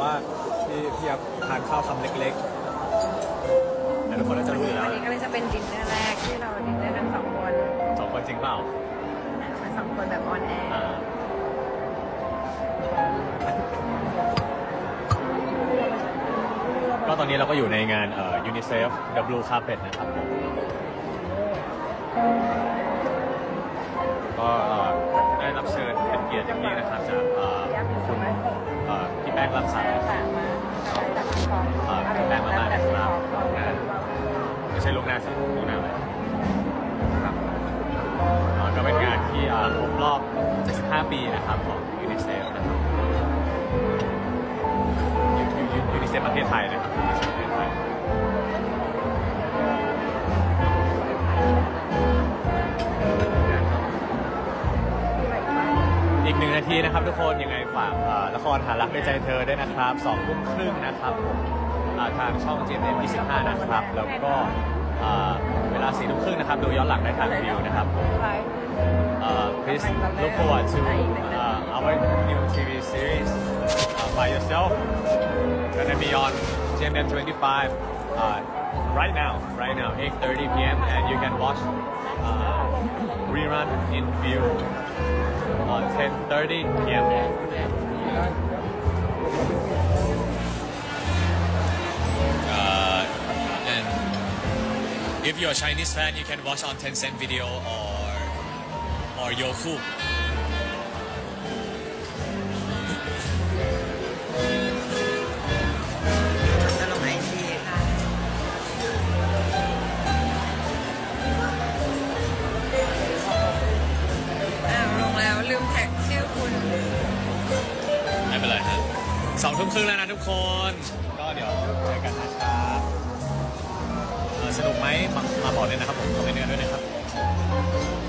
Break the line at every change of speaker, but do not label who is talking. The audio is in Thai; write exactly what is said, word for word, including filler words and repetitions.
ว่าพี่พี่ทานข้าวคำเล็กๆแต่ทุกคนน่าจะรู้อยู่แล้ว
วันนี้ก็เลยจะเป็นดินเนอร์แรกที่เราดินเนอร์กันสองคน
สองคนจริงเปล่า
สองคนแบบออนแอร์
ก็ตอนนี้เราก็อยู่ในงานเอ่อ UNICEF The Blue Carpet นะครับผมก็ได้รับเชิญเป็นเกียรติอย่างยิ่งนะครับจากคุณพี่แป้งรักษาพี่แป้งมาม่านะครับไม่ใช่ลูกหน้าสิลูกหน้าอะไรก็เป็นงานที่ครบรอบเจ็ดสิบห้าปีนะครับของ UNICEF นะครับUNICEF ประเทศไทยนะครับ UNICEF ประเทศไทยอีกหนึ่งนาทีนะครับทุกคนยังไงฝากละครหารักในใจเธอด้วยนะครับสองทุ่มครึ่งนะครับทางช่อง จี เอ็ม เอ็ม ยี่สิบห้านะครับแล้วก็เวลาสี่ทุ่มครึ่งนะครับดูย้อนหลังได้ทางวิวนะครับ please look forward to uh, our new ที วี series uh, by yourself gonna be on จี เอ็ม เอ็ม twenty-five uh, right now right now eight thirty p m and you can watch uh, rerun in view uh, ten thirty p m uh, and if you're a Chinese fan you can watch on Tencent Video or or Youku
ลืมแท็กชื่อคุณ
ไม่เป็นไรฮะสองทุ่มครึ่งแล้วนะทุกคนก็เดี๋ยวเจอกันนะครับสนุกไหมมาบอกเลยนะครับผมคอมเมนต์กันด้วยนะครับ